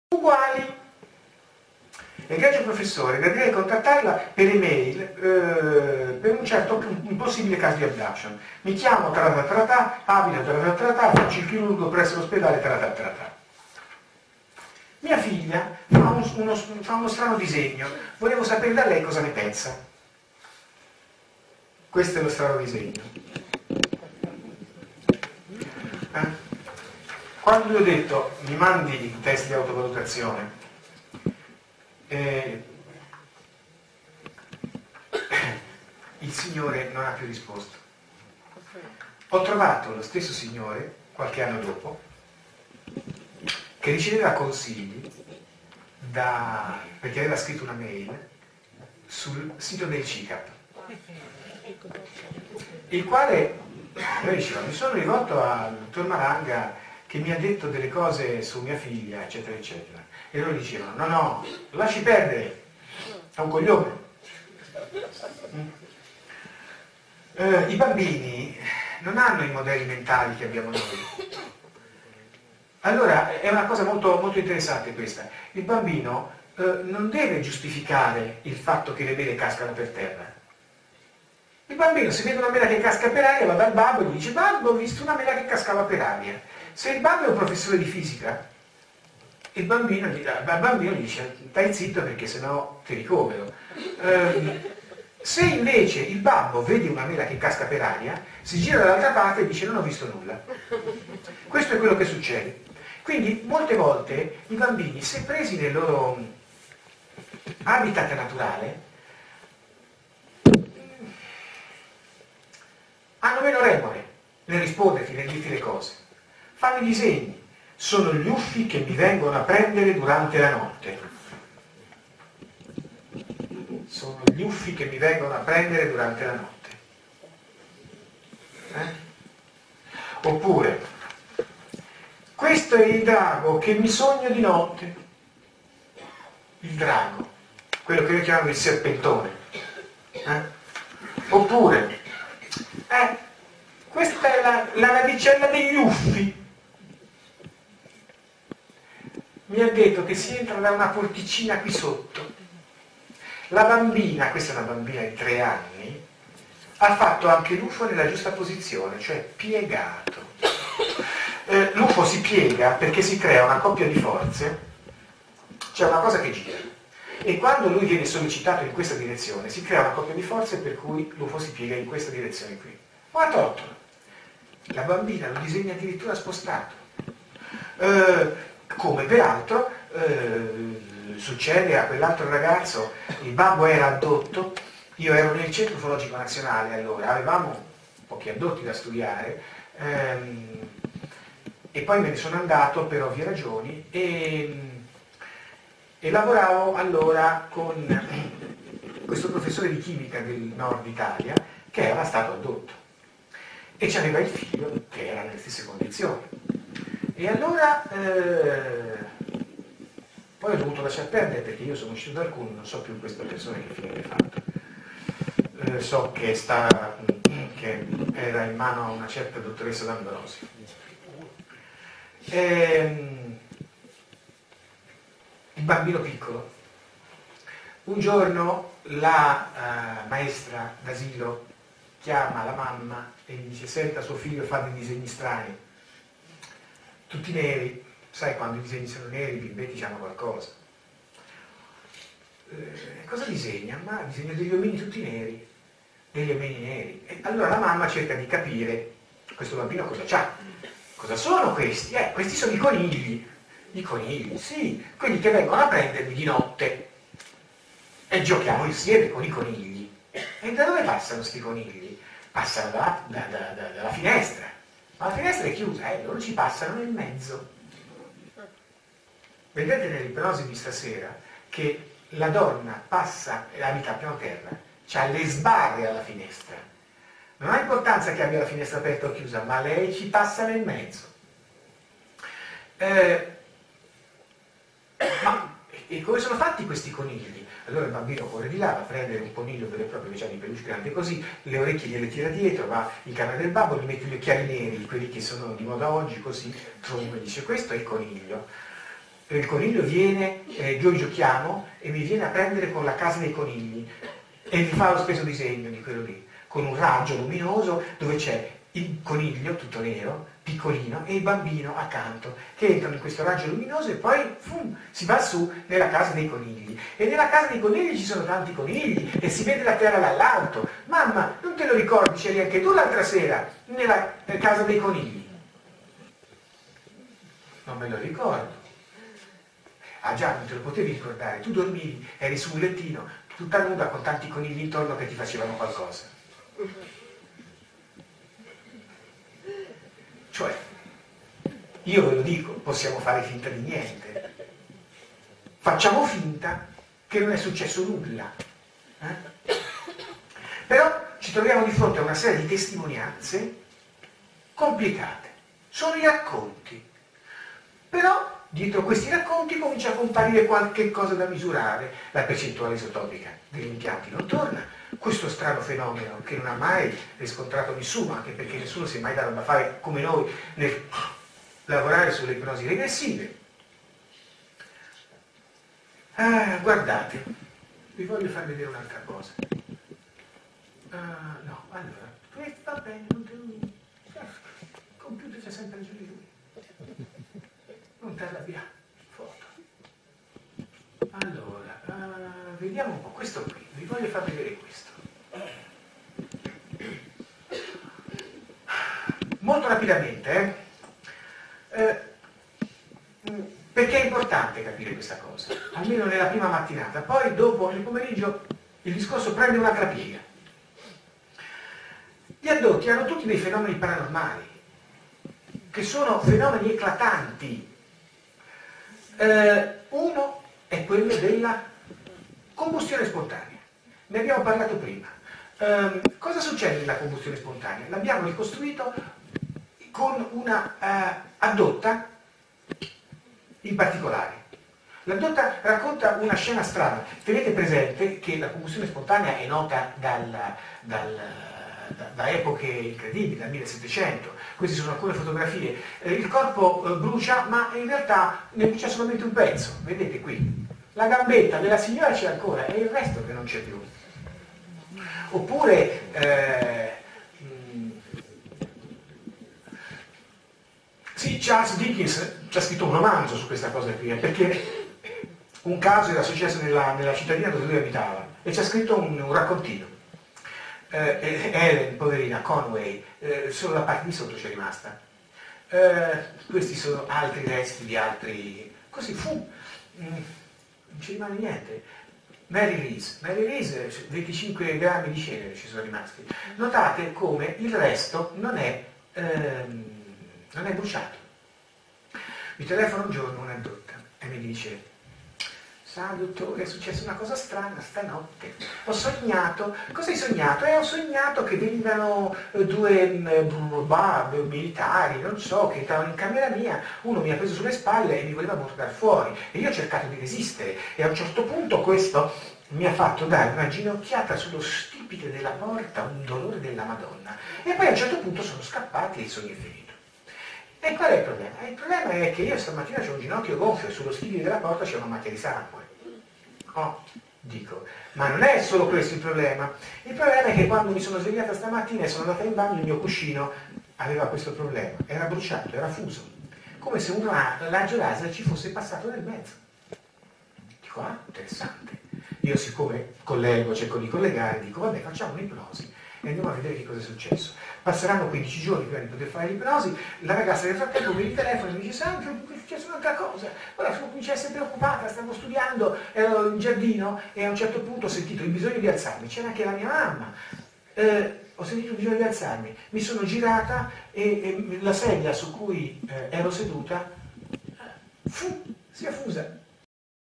uguali. Egregio professore, gradirei contattarla per email per un certo un possibile caso di abduction. Mi chiamo Tratà, abito Tratà, faccio il chirurgo presso l'ospedale Tratà. Mia figlia fa uno strano disegno, volevo sapere da lei cosa ne pensa. Questo è lo strano disegno. Quando gli ho detto mi mandi i test di autovalutazione, il signore non ha più risposto. Ho trovato lo stesso signore qualche anno dopo che riceveva consigli perché aveva scritto una mail sul sito del CICAP, il quale lui diceva: mi sono rivolto al dottor Maranga che mi ha detto delle cose su mia figlia, eccetera eccetera, e loro dicevano: no, lasci perdere, è un coglione. I bambini non hanno i modelli mentali che abbiamo noi. Allora è una cosa molto, molto interessante questa. Il bambino non deve giustificare il fatto che le mele cascano per terra. Il bambino, se vede una mela che casca per aria, va dal babbo e gli dice: babbo, ho visto una mela che cascava per aria. Se il babbo è un professore di fisica, il bambino gli dice: stai zitto perché sennò ti ricovero. Se invece il babbo vede una mela che casca per aria, si gira dall'altra parte e dice: non ho visto nulla. Questo è quello che succede. Quindi molte volte i bambini, se presi nel loro habitat naturale, hanno meno remore nel risponderti, nel dirti le cose. Fanno i disegni. Sono gli uffi che mi vengono a prendere durante la notte. Sono gli uffi che mi vengono a prendere durante la notte. Oppure, questo è il drago che mi sogno di notte. Il drago, quello che noi chiamiamo il serpentone. Oppure, questa è la navicella degli uffi. Mi ha detto che si entra da una porticina qui sotto. La bambina, questa è una bambina di 3 anni, ha fatto anche l'UFO nella giusta posizione, cioè piegato. L'UFO si piega perché si crea una coppia di forze, c'è una cosa che gira. E quando lui viene sollecitato in questa direzione, si crea una coppia di forze per cui l'UFO si piega in questa direzione qui. Ma torto. La bambina lo disegna addirittura spostato. Come peraltro succede a quell'altro ragazzo, il babbo era addotto, io ero nel Centro Ufologico Nazionale allora, avevamo pochi addotti da studiare, e poi me ne sono andato per ovvie ragioni e lavoravo allora con questo professore di chimica del nord Italia che era stato addotto e c'aveva il figlio che era nelle stesse condizioni. E allora poi ho dovuto lasciar perdere perché io sono uscito dal CUN, non so più questa persona che fine ha fatto. So che era in mano a una certa dottoressa D'Ambrosio. Il bambino piccolo. Un giorno la maestra d'asilo chiama la mamma e gli dice: senta, suo figlio fa dei disegni strani, tutti neri. Sai, quando i disegni sono neri i bimbetti hanno qualcosa. Cosa disegna? Ma disegna degli omini tutti neri, degli omini neri. E allora la mamma cerca di capire questo bambino cosa c'ha. Cosa sono questi? Questi sono i conigli. I conigli, sì, quelli che vengono a prendermi di notte. E giochiamo insieme con i conigli. E da dove passano questi conigli? Passano dalla finestra. Ma la finestra è chiusa, loro ci passano nel mezzo. Vedete nell'ipnosi di stasera che la donna passa e abita a piano terra, c'ha le sbarre alla finestra. Non ha importanza che abbia la finestra aperta o chiusa, ma lei ci passa nel mezzo. E come sono fatti questi conigli? Allora il bambino corre di là, va a prendere un coniglio vero e proprio che ha di peluche grande così, le orecchie gliele tira dietro, va in camera del babbo, gli mette gli occhiali neri, quelli che sono di moda oggi, così, e dice: questo è il coniglio. il coniglio viene, noi giochiamo e mi viene a prendere con la casa dei conigli e mi fa lo stesso disegno di quello lì, con un raggio luminoso dove c'è il coniglio tutto nero, piccolino, e il bambino accanto, che entrano in questo raggio luminoso e poi si va su nella casa dei conigli. E nella casa dei conigli ci sono tanti conigli e si vede la terra dall'alto. Mamma, non te lo ricordi? C'eri anche tu l'altra sera nella casa dei conigli? Non me lo ricordo. Ah già, non te lo potevi ricordare, tu dormivi, eri su un lettino, tutta nuda con tanti conigli intorno che ti facevano qualcosa. Cioè, io ve lo dico, possiamo fare finta di niente. Facciamo finta che non è successo nulla. Però ci troviamo di fronte a una serie di testimonianze complicate. Sono i racconti. Però dietro questi racconti comincia a comparire qualche cosa da misurare. La percentuale isotopica degli impianti non torna. Questo strano fenomeno che non ha mai riscontrato nessuno, anche perché nessuno si è mai dato da fare come noi nel lavorare sulle ipnosi regressive. Guardate, vi voglio far vedere un'altra cosa. No, allora, questo va bene, non te lo... Il computer c'è sempre giù di lui. Non te l'arrabbiare, foto. Allora, vediamo un po', questo qui, vi voglio far vedere questo. Molto rapidamente, perché è importante capire questa cosa, almeno nella prima mattinata, poi dopo nel pomeriggio il discorso prende un'altra piega. Gli addotti hanno tutti dei fenomeni paranormali, che sono fenomeni eclatanti. Uno è quello della combustione spontanea. Ne abbiamo parlato prima. Cosa succede nella combustione spontanea? L'abbiamo ricostruito con una addotta in particolare. L'addotta racconta una scena strana. Tenete presente che la combustione spontanea è nota da epoche incredibili, dal 1700. Queste sono alcune fotografie. Il corpo brucia, ma in realtà ne brucia solamente un pezzo. Vedete qui. La gambetta della signora c'è ancora, è il resto che non c'è più. Oppure, sì, Charles Dickens ci ha scritto un romanzo su questa cosa qui, perché un caso era successo nella cittadina dove lui abitava, e ci ha scritto un raccontino. Ellen, poverina, Conway, solo la parte di sotto c'è rimasta. Questi sono altri resti di altri... Così non ci rimane niente. Mary Reese, 25 grammi di cenere ci sono rimasti. Notate come il resto non è bruciato. Mi telefona un giorno un'addotta e mi dice: sa dottore, è successa una cosa strana stanotte, ho sognato. Cosa hai sognato? Ho sognato che venivano due militari, non so, che entravano in camera mia, uno mi ha preso sulle spalle e mi voleva portare fuori e io ho cercato di resistere e a un certo punto questo mi ha fatto dare una ginocchiata sullo stipite della porta, un dolore della Madonna, e poi a un certo punto sono scappati e il sogno è finito. E qual è il problema? Il problema è che io stamattina c'ho un ginocchio gonfio e sullo stipite della porta c'è una macchia di sangue. Oh, dico, ma non è solo questo il problema. Il problema è che quando mi sono svegliata stamattina e sono andata in bagno, il mio cuscino aveva questo problema, era bruciato, era fuso, come se un raggio laser ci fosse passato nel mezzo. Dico, interessante. Io siccome collego, cerco di collegare, dico, vabbè, facciamo un'ipnosi e andiamo a vedere che cosa è successo. Passeranno 15 giorni prima di poter fare l'ipnosi, la ragazza nel frattempo mi telefona e mi dice: Sandro, è successa un'altra cosa, ora comincio a essere preoccupata, stavo studiando, ero in giardino e a un certo punto ho sentito il bisogno di alzarmi, c'era anche la mia mamma, ho sentito il bisogno di alzarmi, mi sono girata e la sedia su cui ero seduta si è fusa.